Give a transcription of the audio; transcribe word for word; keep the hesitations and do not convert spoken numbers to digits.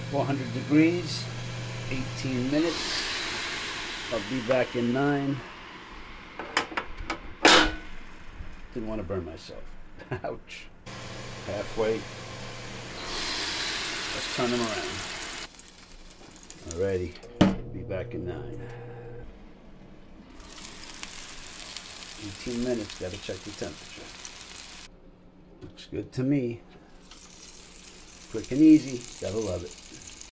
four hundred degrees, eighteen minutes. I'll be back in nine. Didn't want to burn myself. Ouch. Halfway. Let's turn them around. Alrighty. Be back in nine. eighteen minutes. Gotta check the temperature. Looks good to me. Quick and easy. Gotta love it.